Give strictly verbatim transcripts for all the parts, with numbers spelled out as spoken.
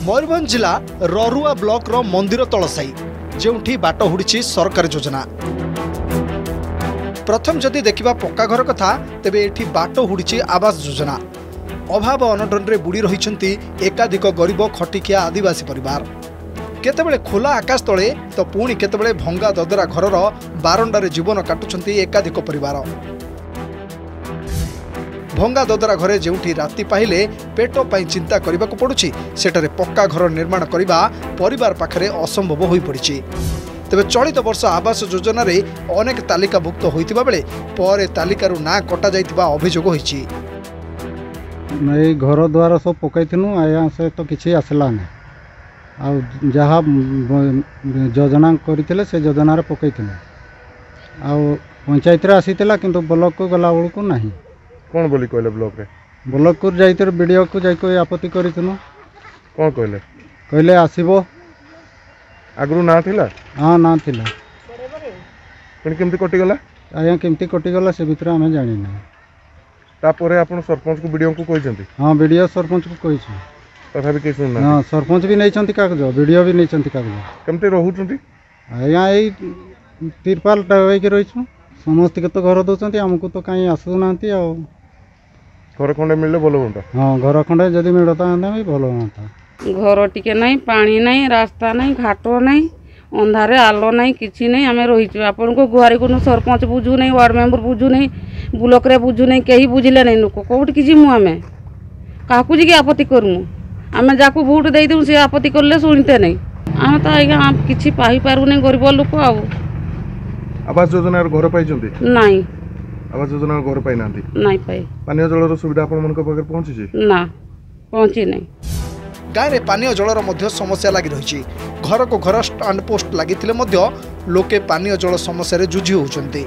मयूरभंज जिला ररुआ ब्लॉक रो मंदिर तलसाई जोठी बाट हुड़ी सरकारी योजना। प्रथम जदि देखा पक्का घर कथा तेबे एठी बाट हुड़ी आवास योजना। अभाव अनटन रे बुड़ी रही एकाधिक गरीब खटिकिया आदिवासी परिवार। केतेबेले खोला आकाश तले तो पुणी केतेबेले भंगा ददरा घरर बारंडारे जीवन काटुछंती एकाधिक परिवार। भंगा ददरा घरे जोठी राति पाहिले पेट पाई चिंता करने को पड़ुछि सेठारे पक्का घर निर्माण करने परिवार पाखरे असंभव हो पड़ी। तेबे चलित वर्ष आवास योजना रे अनेक तालिकाभुक्त होइतिबा बेले परे तालिकारु ना कटा जाइतिबा अभियोग होइछि। नहीं घर द्वार सब पकईनु आया से तो किसी आसला ना आ जहाँ योजना करते से योजना पकईनु आ पंचायत रे आसीला किंतु ब्लॉक को गला बेलू ना कौन बोली कहले ब्लॉक रे ब्लॉक को जाइते वीडियो को जाई आपत्ति करितनु कौन कहले कहले आसीबो आगु ना थिला हां ना थिला पण केमती कटि गला आया केमती कटि गला से भीतर हमें जानि ना तापरे आपण सरपंच को वीडियो को कहिसंती हां वीडियो सरपंच को कहिसु तथापि के सुन ना हां सरपंच भी नहीं चंती कागज वीडियो भी नहीं चंती कागज केमती रहउचंती आया ए तिरपाल टावे के रहिछु समस्त के तो घर दोचंती हमको तो काई आसु नांती आ घर खंडे मिलले भलो होता। हां घर खंडे जदी मिलता भी भलो होता। घर टिके नहीं पानी नहीं रास्ता नहीं घाट नहीं अंधारे आलो नहीं किसी नहीं आम रही आपण को गुहारी को सरपंच बुझू नहीं वार्ड मेंबर बुझू नहीं ब्लॉक रे बुझू नहीं कहीं बुझिले नहीं लोक कौट कि जीमु आम क्या जी आपत्ति करमु आम जाकू भोट दे दूँ सी आपत्ति करले शुणते नहीं आम तो आज्ञा किसी पाई पारू नहीं गरीब लोक आ आवास योजना घर पाई नहीं आवास योजना घर पाई ना नहीं पाई पानी जलर सुविधा आपण मन को पाखे पहुंची ना पहुंची नहीं। गाँव में पानीय जलर मध्य समस्या लगी रही। घर को घर स्टैंड पोस्ट लगी लोके पानीय जल समस्या जुझी होती।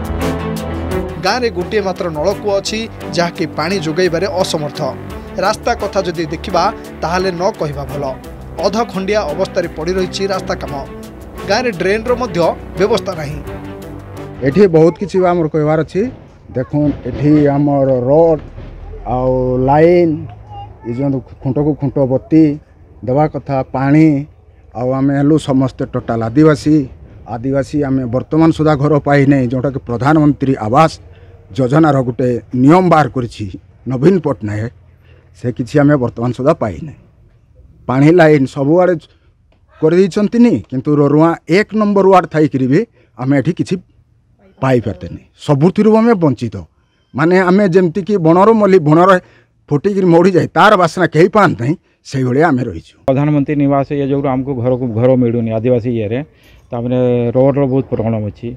गाँव में गोटे मात्र नलकूप अच्छी जहाँकि पानी जोगाइबारे असमर्थ। रास्ता कथा जदि देखा ताहले न कहवा भल अध खंडिया अवस्था पड़ रही रास्ता कम। गाँव में ड्रेन रो व्यवस्था नहीं। एठी बहुत किसी आमर कहवार अच्छी देखो एठी आमर रोड आउ लाइन ये जो खुंट को खुंट बत्ती देवा कथा पानी आम हेलु समस्ते टोटाल आदिवासी आदिवासी आम वर्तमान सुधा घर पाई नहीं जोटा कि प्रधानमंत्री आवास योजना गोटे नियम बाहर करिछि नवीन पट्टनायक से किसी आम वर्तमान सुधा पाई नहीं। पानी लाइन सबुआड़े कर किंतु ररुआ एक नंबर वार्ड थी भी आम एठी किसी पाई पारते नहीं सबुतिर आम वंचित माने आम जमती कि बणर मल्ली बणर फुटिक मोड़ी जाए तार बासना कहीं पात नहीं से आम रही। प्रधानमंत्री निवास ये जो आमको घर को घर मिलूनी आदिवासी ये रोड रो बहुत प्रॉब्लम अच्छी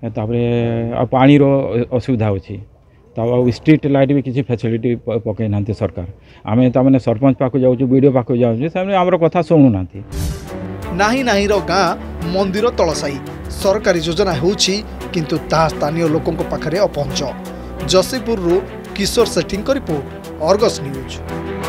पानी रो असुविधा अच्छी स्ट्रीट लाइट भी किसी फैसिलिटी पकई ना सरकार आम तमें सरपंच पाक जाऊँ वीडियो पाक जाऊँ आमर कथा शुणु ना नाही नाही रो गाँ मंदिर तलसाई सरकारी योजना होउछि किंतु ता स्थानीय लोकों पाखरे अपहुंच। Jashipur Kishore Sethi report Argus news.